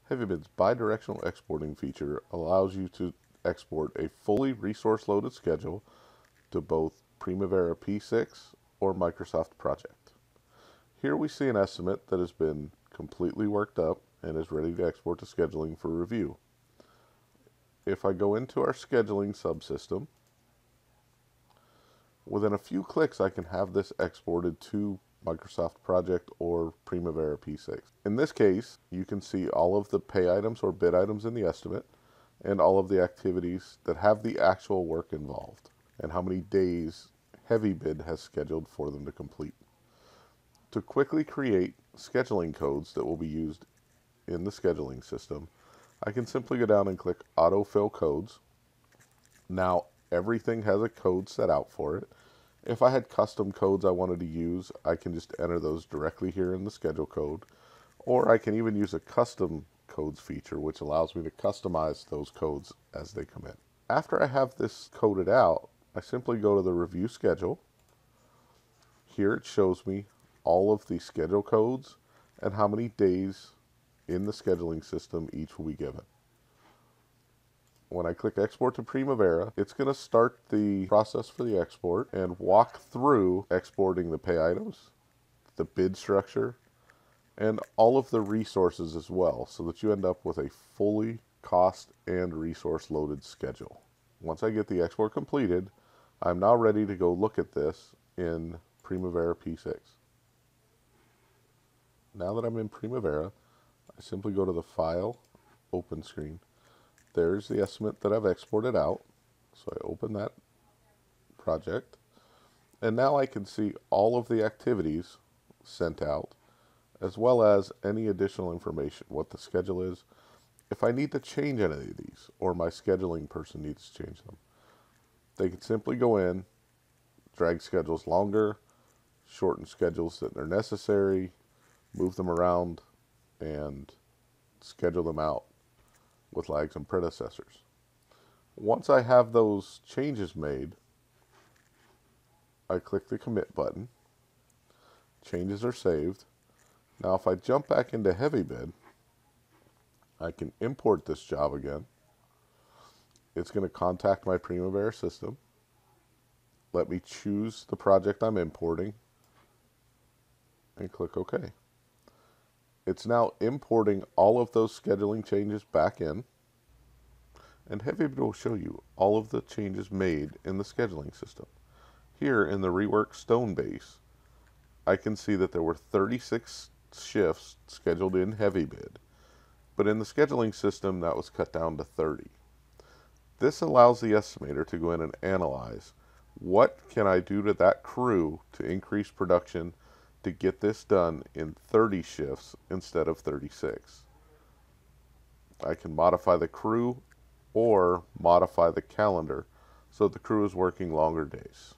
HeavyBid's bi-directional exporting feature allows you to export a fully resource-loaded schedule to both Primavera P6 or Microsoft Project. Here we see an estimate that has been completely worked up and is ready to export to scheduling for review. If I go into our scheduling subsystem, within a few clicks I can have this exported to Microsoft Project or Primavera P6. In this case, you can see all of the pay items or bid items in the estimate and all of the activities that have the actual work involved and how many days HeavyBid has scheduled for them to complete. To quickly create scheduling codes that will be used in the scheduling system, I can simply go down and click Autofill Codes. Now everything has a code set out for it. If I had custom codes I wanted to use, I can just enter those directly here in the schedule code, or I can even use a custom codes feature, which allows me to customize those codes as they come in. After I have this coded out, I simply go to the review schedule. Here it shows me all of the schedule codes and how many days in the scheduling system each will be given. When I click Export to Primavera, it's going to start the process for the export and walk through exporting the pay items, the bid structure, and all of the resources as well, so that you end up with a fully cost and resource loaded schedule. Once I get the export completed, I'm now ready to go look at this in Primavera P6. Now that I'm in Primavera, I simply go to the File, Open screen. There's the estimate that I've exported out. So I open that project. And now I can see all of the activities sent out, as well as any additional information, what the schedule is, if I need to change any of these, or my scheduling person needs to change them. They can simply go in, drag schedules longer, shorten schedules that are necessary, move them around, and schedule them out with lags and predecessors. Once I have those changes made, I click the commit button. Changes are saved. Now if I jump back into HeavyBid, I can import this job again. It's going to contact my Primavera system. Let me choose the project I'm importing and click OK. It's now importing all of those scheduling changes back in, and HeavyBid will show you all of the changes made in the scheduling system. Here in the rework stone base, I can see that there were 36 shifts scheduled in HeavyBid, but in the scheduling system that was cut down to 30. This allows the estimator to go in and analyze what can I do to that crew to increase production to get this done in 30 shifts instead of 36. I can modify the crew or modify the calendar so the crew is working longer days.